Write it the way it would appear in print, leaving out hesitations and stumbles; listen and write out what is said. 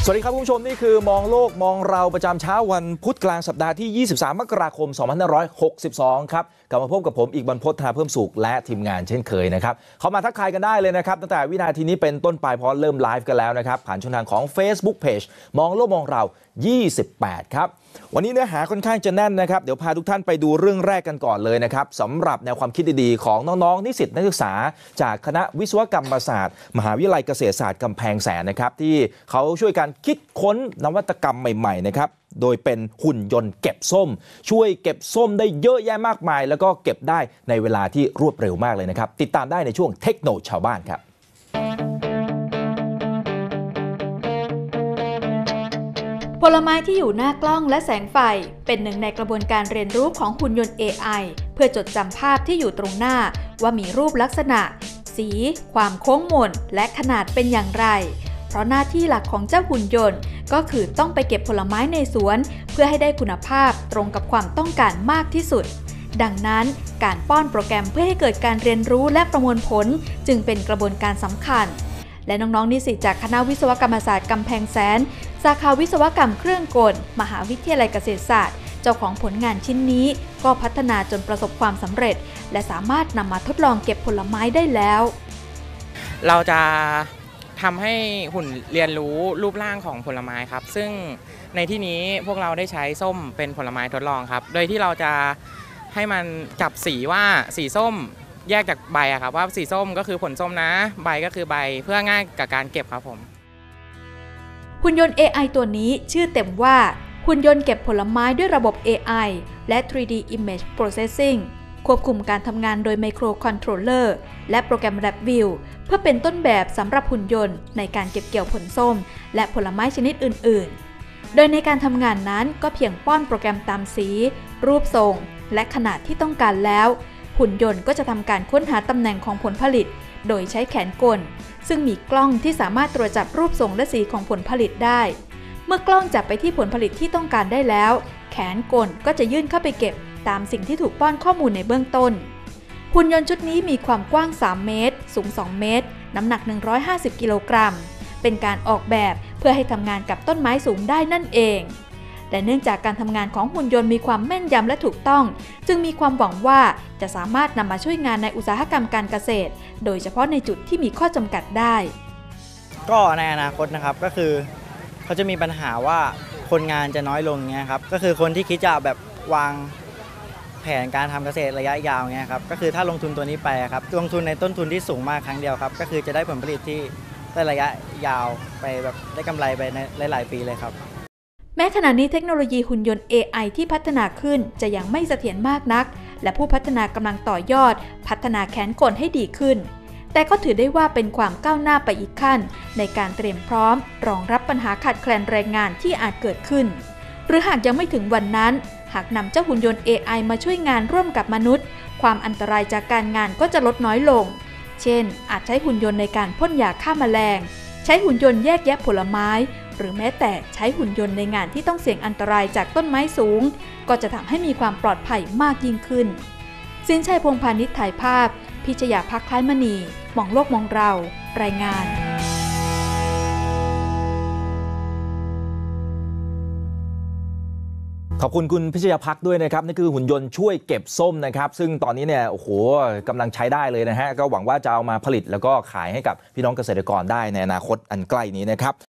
สวัสดีครับคุณผู้ชมนี่คือมองโลกมองเราประจำเช้าวันพุธกลางสัปดาห์ที่ 23 มกราคม 2562 ครับกลับมาพบกับผมอีกบรรพต ธนาเพิ่มสุขและทีมงานเช่นเคยนะครับเข้ามาทักทายกันได้เลยนะครับตั้งแต่วินาทีนี้เป็นต้นไปเพราะเริ่มไลฟ์กันแล้วนะครับผ่านช่องทางของ Facebook Page มองโลกมองเรา 28 ครับวันนี้เนื้อหาค่อนข้างจะแน่นนะครับเดี๋ยวพาทุกท่านไปดูเรื่องแรกกันก่อนเลยนะครับสำหรับแนวความคิดดีๆของน้องๆนิสิตนักศึกษาจากคณะวิศวกรรมศาสตร์มหาวิทยาลัยเกษตรศาสตร์กำแพงแสนนะครับที่เขาช่วยกันคิดค้นนวัตกรรมใหม่ๆนะครับโดยเป็นหุ่นยนต์เก็บส้มช่วยเก็บส้มได้เยอะแยะมากมายแล้วก็เก็บได้ในเวลาที่รวดเร็วมากเลยนะครับติดตามได้ในช่วงเทคโนชาวบ้านครับผลไม้ที่อยู่หน้ากล้องและแสงไฟเป็นหนึ่งในกระบวนการเรียนรู้ของหุ่นยนต์ AI เพื่อจดจำภาพที่อยู่ตรงหน้าว่ามีรูปลักษณะสีความโค้งมนและขนาดเป็นอย่างไรเพราะหน้าที่หลักของเจ้าหุ่นยนต์ก็คือต้องไปเก็บผลไม้ในสวนเพื่อให้ได้คุณภาพตรงกับความต้องการมากที่สุดดังนั้นการป้อนโปรแกรมเพื่อให้เกิดการเรียนรู้และประมวลผลจึงเป็นกระบวนการสำคัญและน้องๆนิสิตจากคณะวิศวกรรมศาสตร์กำแพงแสนสาขาวิศวกรรมเครื่องกลมหาวิทยาลัยเกษตรศาสตร์เจ้าของผลงานชิ้นนี้ก็พัฒนาจนประสบความสำเร็จและสามารถนำมาทดลองเก็บผลไม้ได้แล้วเราจะทำให้หุ่นเรียนรู้รูปร่างของผลไม้ครับซึ่งในที่นี้พวกเราได้ใช้ส้มเป็นผลไม้ทดลองครับโดยที่เราจะให้มันจับสีว่าสีส้มแยกจากใบครับว่าสีส้มก็คือผลส้มนะใบก็คือใบเพื่อง่ายกับการเก็บครับผมหุ่นยนต์ AI ตัวนี้ชื่อเต็มว่าหุ่นยนต์เก็บผลไม้ด้วยระบบ AI และ 3D Image Processing ควบคุมการทำงานโดยไมโครคอนโทรลเลอร์และโปรแกรม LabVIEW เพื่อเป็นต้นแบบสำหรับหุ่นยนต์ในการเก็บเกี่ยวผลส้มและผลไม้ชนิดอื่นๆโดยในการทำงานนั้นก็เพียงป้อนโปรแกรมตามสีรูปทรงและขนาดที่ต้องการแล้วหุ่นยนต์ก็จะทำการค้นหาตำแหน่งของผลผลิตโดยใช้แขนกลซึ่งมีกล้องที่สามารถตรวจจับรูปทรงและสีของผลผลิตได้เมื่อกล้องจับไปที่ผลผลิตที่ต้องการได้แล้วแขนกลก็จะยื่นเข้าไปเก็บตามสิ่งที่ถูกป้อนข้อมูลในเบื้องต้นหุ่นยนต์ชุดนี้มีความกว้าง3เมตรสูง2เมตรน้ำหนัก150กิโลกรัมเป็นการออกแบบเพื่อให้ทำงานกับต้นไม้สูงได้นั่นเองและเนื่องจากการทำงานของหุ่นยนต์มีความแม่นยำและถูกต้องจึงมีความหวังว่าจะสามารถนำมาช่วยงานในอุตสาหกรรมการเกษตรโดยเฉพาะในจุดที่มีข้อจำกัดได้ก็ในอนาคตนะครับก็คือเขาจะมีปัญหาว่าคนงานจะน้อยลงเงี้ยครับก็คือคนที่คิดจะแบบวางแผนการทำเกษตรระยะยาวเงี้ยครับก็คือถ้าลงทุนตัวนี้ไปครับลงทุนในต้นทุนที่สูงมากครั้งเดียวครับก็คือจะได้ผลผลิตที่ได้ระยะยาวไปแบบได้กำไรไปในหลายปีเลยครับแม้ขณะนี้เทคโนโลยีหุ่นยนต์ AI ที่พัฒนาขึ้นจะยังไม่เสถียรมากนักและผู้พัฒนากำลังต่อยอดพัฒนาแขนกลให้ดีขึ้นแต่ก็ถือได้ว่าเป็นความก้าวหน้าไปอีกขั้นในการเตรียมพร้อมรองรับปัญหาขาดแคลนแรงงานที่อาจเกิดขึ้นหรือหากยังไม่ถึงวันนั้นหากนำเจ้าหุ่นยนต์ AI มาช่วยงานร่วมกับมนุษย์ความอันตรายจากการงานก็จะลดน้อยลงเช่นอาจใช้หุ่นยนต์ในการพ่นยาฆ่าแมลงใช้หุ่นยนต์แยกแยะผลไม้หรือแม้แต่ใช้หุ่นยนต์ในงานที่ต้องเสี่ยงอันตรายจากต้นไม้สูงก็จะทำให้มีความปลอดภัยมากยิ่งขึ้นสินชัยพงษ์พานิชถ่ายภาพพิชยาภักดิ์คล้ายมณีมองโลกมองเรารายงานขอบคุณคุณพิชยาภักดิ์ด้วยนะครับนี่คือหุ่นยนต์ช่วยเก็บส้มนะครับซึ่งตอนนี้เนี่ยโอ้โหกำลังใช้ได้เลยนะฮะก็หวังว่าจะเอามาผลิตแล้วก็ขายให้กับพี่น้องเกษตรกรได้ในอนาคตอันใกล้นี้นะครับ